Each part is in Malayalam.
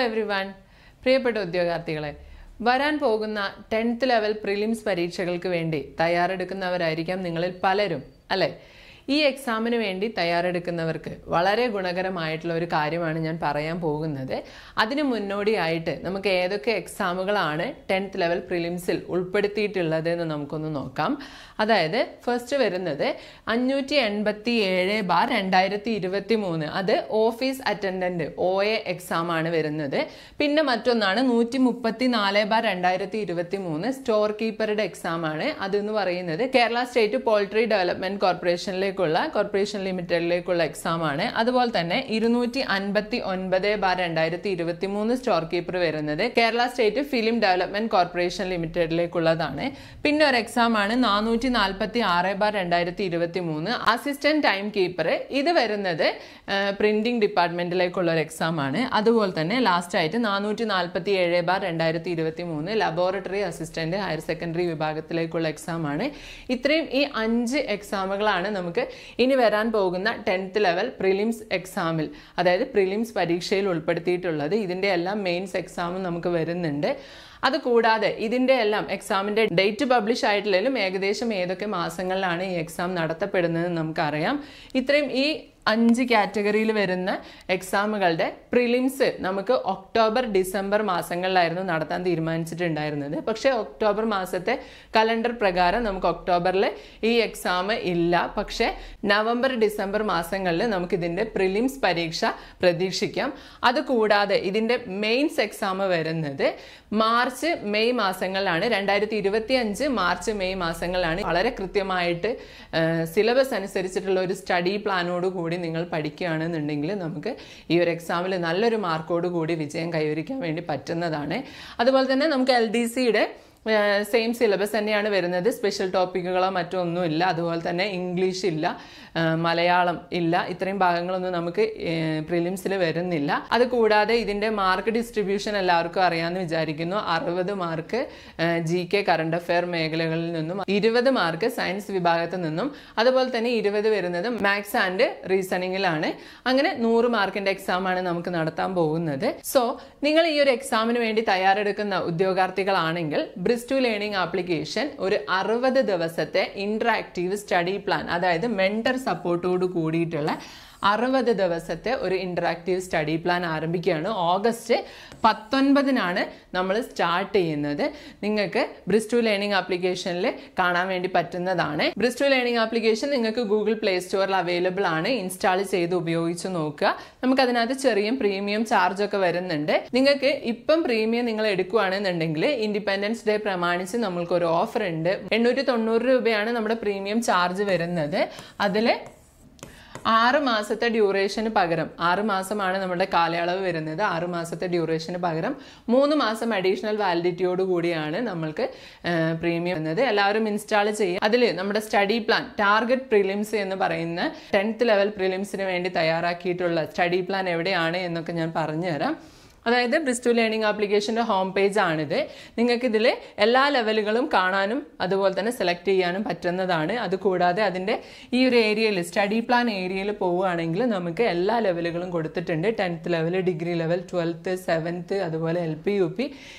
everyone. പ്രിയപ്പെട്ട ഉദ്യോഗാർത്ഥികളെ, വരാൻ പോകുന്ന 10th ലെവൽ പ്രിലിംസ് പരീക്ഷകൾക്ക് വേണ്ടി തയ്യാറെടുക്കുന്നവരായിരിക്കാം നിങ്ങളിൽ പലരും, അല്ലേ? ഈ എക്സാമിന് വേണ്ടി തയ്യാറെടുക്കുന്നവർക്ക് വളരെ ഗുണകരമായിട്ടുള്ള ഒരു കാര്യമാണ് ഞാൻ പറയാൻ പോകുന്നത്. അതിനു മുന്നോടിയായിട്ട് നമുക്ക് ഏതൊക്കെ എക്സാമുകളാണ് 10th ലെവൽ പ്രിലിംസിൽ ഉൾപ്പെടുത്തിയിട്ടുള്ളത് എന്ന് നമുക്കൊന്ന് നോക്കാം. അതായത് ഫസ്റ്റ് വരുന്നത് 587/2023, അത് ഓഫീസ് അറ്റൻഡന്റ് OA എക്സാം ആണ് വരുന്നത്. പിന്നെ മറ്റൊന്നാണ് 134/2023 സ്റ്റോർ കീപ്പറുടെ എക്സാം ആണ്. അതെന്ന് പറയുന്നത് Kerala state poultry development corporation ലിമിറ്റഡിലേക്കുള്ള എക്സാം ആണ്. അതുപോലെ തന്നെ 259/2023 സ്റ്റോർ കീപ്പർ വരുന്നത് Kerala state film development corporation ലിമിറ്റഡിലേക്കുള്ളതാണ്. പിന്നെ ഒരു എക്സാം ആണ് 446/2023 അസിസ്റ്റന്റ് ടൈം കീപ്പർ. ഇത് വരുന്നത് പ്രിന്റിംഗ് ഡിപ്പാർട്ട്മെന്റിലേക്കുള്ള ഒരു എക്സാം ആണ്. അതുപോലെ തന്നെ ലാസ്റ്റ് ആയിട്ട് 447/2023 ലബോറട്ടറി അസിസ്റ്റന്റ് ഹയർ സെക്കൻഡറി വിഭാഗത്തിലേക്കുള്ള എക്സാം ആണ്. ഇത്രയും ഈ 5 എക്സാമുകളാണ് നമുക്ക് ഇനി വരാൻ പോകുന്ന 10th ലെവൽ പ്രിലിംസ് എക്സാമിൽ, അതായത് പ്രിലിംസ് പരീക്ഷയിൽ ഉൾപ്പെടുത്തിയിട്ടുള്ളത്. ഇതിന്റെ എല്ലാം മെയിൻസ് എക്സാമും നമുക്ക് വരുന്നുണ്ട്. അതുകൂടാതെ ഇതിന്റെ എല്ലാം എക്സാമിന്റെ ഡേറ്റ് പബ്ലിഷ് ആയിട്ടില്ലെങ്കിലും ഏകദേശം ഏതൊക്കെ മാസങ്ങളിലാണ് ഈ എക്സാം നടത്തപ്പെടുന്നത് നമുക്കറിയാം. ഇത്രയും ഈ 5 കാറ്റഗറിയിൽ വരുന്ന എക്സാമുകളുടെ പ്രിലിംസ് നമുക്ക് ഒക്ടോബർ ഡിസംബർ മാസങ്ങളിലായിരുന്നു നടത്താൻ തീരുമാനിച്ചിട്ടുണ്ടായിരുന്നത്. പക്ഷേ ഒക്ടോബർ മാസത്തെ കലണ്ടർ പ്രകാരം നമുക്ക് ഒക്ടോബറിൽ ഈ എക്സാം ഇല്ല. പക്ഷേ നവംബർ ഡിസംബർ മാസങ്ങളിൽ നമുക്ക് ഇതിന്റെ പ്രിലിംസ് പരീക്ഷ പ്രതീക്ഷിക്കാം. അതുകൂടാതെ ഇതിന്റെ മെയിൻസ് എക്സാം വരുന്നത് മാർച്ച് മെയ് മാസങ്ങളിലാണ്. 2025 മാർച്ച് മെയ് മാസങ്ങളിലാണ്. വളരെ കൃത്യമായിട്ട് സിലബസ് അനുസരിച്ചിട്ടുള്ള ഒരു സ്റ്റഡി പ്ലാനോട് കൂടി നിങ്ങൾ പഠിക്കുകയാണെന്നുണ്ടെങ്കിൽ നമുക്ക് ഈ ഒരു എക്സാമിൽ നല്ലൊരു മാർക്കോട് കൂടി വിജയം കൈവരിക്കാൻ വേണ്ടി പറ്റുന്നതാണ്. അതുപോലെ തന്നെ നമുക്ക് LDCയുടെ സെയിം സിലബസ് തന്നെയാണ് വരുന്നത്. സ്പെഷ്യൽ ടോപ്പിക്കുകളോ മറ്റോ ഒന്നുമില്ല. അതുപോലെ തന്നെ ഇംഗ്ലീഷ് ഇല്ല, മലയാളം ഇല്ല. ഇത്രയും ഭാഗങ്ങളൊന്നും നമുക്ക് പ്രിലിംസിൽ വരുന്നില്ല. അതുകൂടാതെ ഇതിന്റെ മാർക്ക് ഡിസ്ട്രിബ്യൂഷൻ എല്ലാവർക്കും അറിയാമെന്ന് വിചാരിക്കുന്നു. 60 മാർക്ക് GK കറണ്ട് അഫെയർ മേഖലകളിൽ നിന്നും, 20 മാർക്ക് സയൻസ് വിഭാഗത്തിൽ നിന്നും, അതുപോലെ തന്നെ 20 വരുന്നത് മാത്സ് ആൻഡ് റീസണിങ്ങിലാണ്. അങ്ങനെ 100 മാർക്കിന്റെ എക്സാം ആണ് നമുക്ക് നടത്താൻ പോകുന്നത്. സോ നിങ്ങൾ ഈ ഒരു എക്സാമിന് വേണ്ടി തയ്യാറെടുക്കുന്ന ഉദ്യോഗാർത്ഥികളാണെങ്കിൽ ബ്രിസ്റ്റു ലേണിംഗ് ആപ്ലിക്കേഷൻ ഒരു 60 ദിവസത്തെ ഇന്ററാക്റ്റീവ് സ്റ്റഡി പ്ലാൻ, അതായത് മെന്റർ സപ്പോർട്ടോട് കൂടിയിട്ടുള്ള 60 ദിവസത്തെ ഒരു ഇന്ററാക്റ്റീവ് സ്റ്റഡി പ്ലാൻ ആരംഭിക്കുകയാണ്. ഓഗസ്റ്റ് 19 നമ്മൾ സ്റ്റാർട്ട് ചെയ്യുന്നത്. നിങ്ങൾക്ക് ബ്രിസ്റ്റു ലേണിംഗ് ആപ്ലിക്കേഷനിൽ കാണാൻ വേണ്ടി പറ്റുന്നതാണ്. ബ്രിസ്റ്റു ലേണിംഗ് ആപ്ലിക്കേഷൻ നിങ്ങൾക്ക് ഗൂഗിൾ പ്ലേ സ്റ്റോറിൽ അവൈലബിൾ ആണ്. ഇൻസ്റ്റാൾ ചെയ്ത് ഉപയോഗിച്ച് നോക്കുക. നമുക്ക് അതിനകത്ത് ചെറിയ പ്രീമിയം ചാർജ് ഒക്കെ വരുന്നുണ്ട്. നിങ്ങൾക്ക് ഇപ്പം പ്രീമിയം നിങ്ങൾ എടുക്കുകയാണെന്നുണ്ടെങ്കിൽ ഇൻഡിപെൻഡൻസ് ഡേ പ്രമാണിച്ച് നമ്മൾക്ക് ഒരു ഓഫർ ഉണ്ട്. 890 രൂപയാണ് നമ്മുടെ പ്രീമിയം ചാർജ് വരുന്നത്. അതിൽ 6 മാസത്തെ ഡ്യൂറേഷന് പകരം, 6 മാസമാണ് നമ്മുടെ കാലയളവ് വരുന്നത്. 6 മാസത്തെ ഡ്യൂറേഷന് പകരം 3 മാസം അഡീഷണൽ വാലിഡിറ്റിയോട് കൂടിയാണ് നമ്മൾക്ക് പ്രീമിയം വരുന്നത്. എല്ലാവരും ഇൻസ്റ്റാൾ ചെയ്യുക. അതിൽ നമ്മുടെ സ്റ്റഡി പ്ലാൻ, ടാർഗറ്റ് പ്രിലിംസ് എന്ന് പറയുന്ന 10th ലെവൽ പ്രിലിംസിന് വേണ്ടി തയ്യാറാക്കിയിട്ടുള്ള സ്റ്റഡി പ്ലാൻ എവിടെയാണ് എന്നൊക്കെ ഞാൻ പറഞ്ഞുതരാം. അതായത് ബ്രിസ്റ്റു ലേണിംഗ് ആപ്ലിക്കേഷൻ്റെ ഹോം പേജ് ആണിത്. നിങ്ങൾക്ക് ഇതിൽ എല്ലാ ലെവലുകളും കാണാനും അതുപോലെ തന്നെ സെലക്ട് ചെയ്യാനും പറ്റുന്നതാണ്. അതുകൂടാതെ അതിൻ്റെ ഈ ഒരു ഏരിയയിൽ, സ്റ്റഡി പ്ലാൻ ഏരിയയിൽ പോവുകയാണെങ്കിൽ നമുക്ക് എല്ലാ ലെവലുകളും കൊടുത്തിട്ടുണ്ട്. 10th level, degree level, 12th, 7th, അതുപോലെ LP, UP,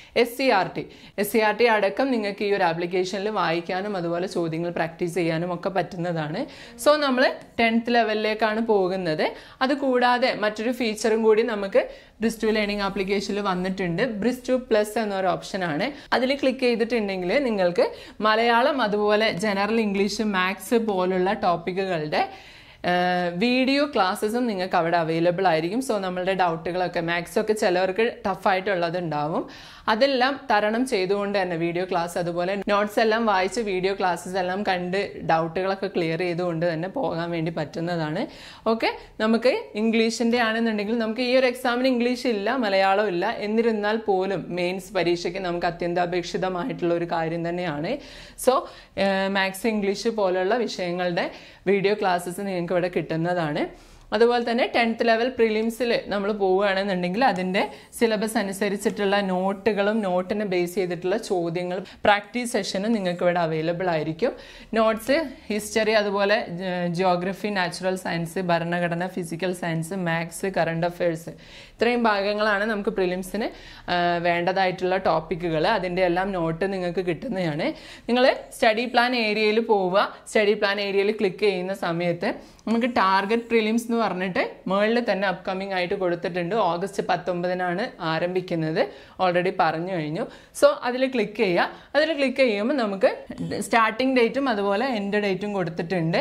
SCRT അടക്കം നിങ്ങൾക്ക് ഈ ഒരു ആപ്ലിക്കേഷനിൽ വായിക്കാനും അതുപോലെ ചോദ്യങ്ങൾ പ്രാക്ടീസ് ചെയ്യാനും ഒക്കെ പറ്റുന്നതാണ്. സോ നമ്മൾ 10th ലെവലിലേക്കാണ് പോകുന്നത്. അതുകൂടാതെ മറ്റൊരു ഫീച്ചറും കൂടി നമുക്ക് ബ്രിസ്റ്റു ലേണിംഗ് ആപ്ലിക്കേഷനിൽ വന്നിട്ടുണ്ട്. ബ്രിസ്റ്റു പ്ലസ് എന്നൊരു ഓപ്ഷനാണ്. അതിൽ ക്ലിക്ക് ചെയ്തിട്ടുണ്ടെങ്കിൽ നിങ്ങൾക്ക് മലയാളം, അതുപോലെ ജനറൽ ഇംഗ്ലീഷ്, മാത്സ് പോലുള്ള ടോപ്പിക്കുകളുടെ വീഡിയോ ക്ലാസ്സസും നിങ്ങൾക്ക് അവിടെ അവൈലബിൾ ആയിരിക്കും. സോ നമ്മളുടെ ഡൗട്ടുകളൊക്കെ, മാത്സൊക്കെ ചിലവർക്ക് ടഫായിട്ടുള്ളത് ഉണ്ടാവും, അതെല്ലാം തരണം ചെയ്തുകൊണ്ട് തന്നെ വീഡിയോ ക്ലാസ്, അതുപോലെ നോട്ട്സ് എല്ലാം വായിച്ച് വീഡിയോ ക്ലാസ്സസ് എല്ലാം കണ്ട് ഡൗട്ടുകളൊക്കെ ക്ലിയർ ചെയ്തുകൊണ്ട് തന്നെ പോകാൻ വേണ്ടി പറ്റുന്നതാണ്. ഓക്കെ, നമുക്ക് ഇംഗ്ലീഷിൻ്റെ ആണെന്നുണ്ടെങ്കിൽ നമുക്ക് ഈ ഒരു എക്സാമിന് ഇംഗ്ലീഷ് ഇല്ല, മലയാളം ഇല്ല. എന്നിരുന്നാൽ പോലും മെയിൻസ് പരീക്ഷയ്ക്ക് നമുക്ക് അത്യന്താപേക്ഷിതമായിട്ടുള്ള ഒരു കാര്യം തന്നെയാണ്. സോ മാത്സ്, ഇംഗ്ലീഷ് പോലുള്ള വിഷയങ്ങളുടെ വീഡിയോ ക്ലാസ്സസ് നിങ്ങൾക്ക് ഇവിടെ കിട്ടുന്നതാണ്. അതുപോലെ തന്നെ 10th ലെവൽ പ്രിലിംസിൽ നമ്മൾ പോവുകയാണെന്നുണ്ടെങ്കിൽ അതിൻ്റെ സിലബസ് അനുസരിച്ചിട്ടുള്ള നോട്ടുകളും നോട്ടിനെ ബേസ് ചെയ്തിട്ടുള്ള ചോദ്യങ്ങൾ പ്രാക്ടീസ് സെഷനും നിങ്ങൾക്ക് ഇവിടെ അവൈലബിൾ ആയിരിക്കും. നോട്ട്സ് ഹിസ്റ്ററി, അതുപോലെ ജിയോഗ്രഫി, നാച്ചുറൽ സയൻസ്, ഭരണഘടന, physical science, maths, current affairs, ഇത്രയും ഭാഗങ്ങളാണ് നമുക്ക് പ്രിലിംസിന് വേണ്ടതായിട്ടുള്ള ടോപ്പിക്കുകൾ. അതിൻ്റെ എല്ലാം നോട്ട് നിങ്ങൾക്ക് കിട്ടുന്നതാണ്. നിങ്ങൾ സ്റ്റഡി പ്ലാൻ ഏരിയയിൽ പോവുക. സ്റ്റഡി പ്ലാൻ ഏരിയയിൽ ക്ലിക്ക് ചെയ്യുന്ന സമയത്ത് നമുക്ക് ടാർഗറ്റ് പ്രിലിംസ് എന്ന് പറഞ്ഞിട്ട് മുകളിൽ തന്നെ അപ്കമിങ് ആയിട്ട് കൊടുത്തിട്ടുണ്ട്. ഓഗസ്റ്റ് 19 ആരംഭിക്കുന്നത്, ഓൾറെഡി പറഞ്ഞു കഴിഞ്ഞു. സോ അതിൽ ക്ലിക്ക് ചെയ്യുക. അതിൽ ക്ലിക്ക് ചെയ്യുമ്പോൾ നമുക്ക് സ്റ്റാർട്ടിംഗ് ഡേറ്റും അതുപോലെ എൻഡ് ഡേറ്റും കൊടുത്തിട്ടുണ്ട്.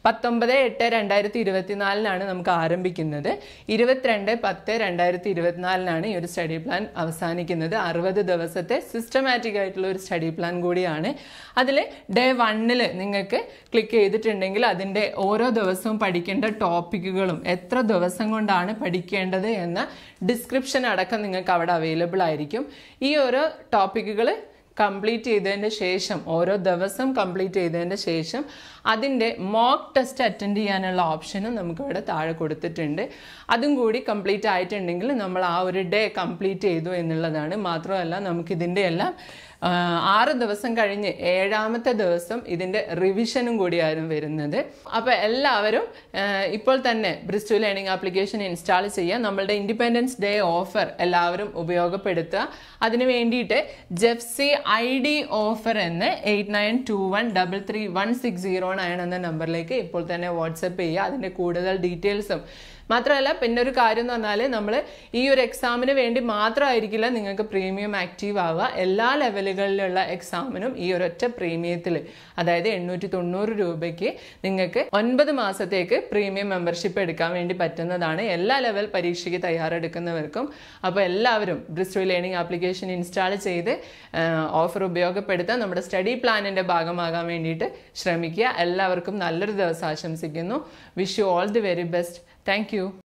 19/8/2024 നമുക്ക് ആരംഭിക്കുന്നത്. 22/10/2024 ഈ ഒരു സ്റ്റഡി പ്ലാൻ അവസാനിക്കുന്നത്. 60 ദിവസത്തെ സിസ്റ്റമാറ്റിക് ആയിട്ടുള്ള ഒരു സ്റ്റഡി പ്ലാൻ കൂടിയാണ്. അതിൽ ഡേ 1 നിങ്ങൾക്ക് ക്ലിക്ക് ചെയ്തിട്ടുണ്ടെങ്കിൽ അതിൻ്റെ ഓരോ ദിവസവും പഠിക്കേണ്ട ടോപ്പിക്കുകളും എത്ര ദിവസം കൊണ്ടാണ് പഠിക്കേണ്ടത് എന്ന ഡിസ്ക്രിപ്ഷൻ അടക്കം നിങ്ങൾക്ക് അവിടെ അവൈലബിൾ ആയിരിക്കും. ഈ ഓരോ ടോപ്പിക്കുകൾ കംപ്ലീറ്റ് ചെയ്തതിൻ്റെ ശേഷം, ഓരോ ദിവസം കംപ്ലീറ്റ് ചെയ്തതിൻ്റെ ശേഷം അതിൻ്റെ മോക്ക് ടെസ്റ്റ് അറ്റൻഡ് ചെയ്യാനുള്ള ഓപ്ഷനും നമുക്കിവിടെ താഴെ കൊടുത്തിട്ടുണ്ട്. അതും കൂടി കംപ്ലീറ്റ് ആയിട്ടുണ്ടെങ്കിൽ നമ്മൾ ആ ഒരു ഡേ കംപ്ലീറ്റ് ചെയ്തു എന്നുള്ളതാണ്. മാത്രമല്ല നമുക്കിതിൻ്റെ എല്ലാം 6 ദിവസം കഴിഞ്ഞ് 7ാമത്തെ ദിവസം ഇതിൻ്റെ റിവിഷനും കൂടിയാണ് വരുന്നത്. അപ്പോൾ എല്ലാവരും ഇപ്പോൾ തന്നെ ബ്രിസ്റ്റു ലേണിംഗ് ആപ്ലിക്കേഷൻ ഇൻസ്റ്റാൾ ചെയ്യുക. നമ്മളുടെ ഇൻഡിപെൻഡൻസ് ഡേ ഓഫർ എല്ലാവരും ഉപയോഗപ്പെടുത്തുക. അതിന് വേണ്ടിയിട്ട് ജെഫ്സി ID ഓഫർ എന്ന് 8921333160 എന്ന നമ്പറിലേക്ക് ഇപ്പോൾ തന്നെ വാട്സപ്പ് ചെയ്യുക. അതിൻ്റെ കൂടുതൽ ഡീറ്റെയിൽസും മാത്രമല്ല, പിന്നെ ഒരു കാര്യം എന്ന് പറഞ്ഞാൽ നമ്മൾ ഈ ഒരു എക്സാമിന് വേണ്ടി മാത്രമായിരിക്കില്ല നിങ്ങൾക്ക് പ്രീമിയം ആക്റ്റീവ് ആവുക. എല്ലാ ലെവലുകളിലുള്ള എക്സാമിനും ഈ ഒരൊറ്റ പ്രീമിയത്തിൽ, അതായത് 890 രൂപയ്ക്ക് നിങ്ങൾക്ക് 9 മാസത്തേക്ക് പ്രീമിയം മെമ്പർഷിപ്പ് എടുക്കാൻ വേണ്ടി പറ്റുന്നതാണ് എല്ലാ ലെവൽ പരീക്ഷയ്ക്ക് തയ്യാറെടുക്കുന്നവർക്കും. അപ്പോൾ എല്ലാവരും ബ്രിസ്റ്റു ലേണിംഗ് ആപ്ലിക്കേഷൻ ഇൻസ്റ്റാൾ ചെയ്ത് ഓഫർ ഉപയോഗപ്പെടുത്താൻ നമ്മുടെ സ്റ്റഡി പ്ലാനിൻ്റെ ഭാഗമാകാൻ വേണ്ടിയിട്ട് ശ്രമിക്കുക. എല്ലാവർക്കും നല്ലൊരു ദിവസം ആശംസിക്കുന്നു. Wish you all the very best. Thank you.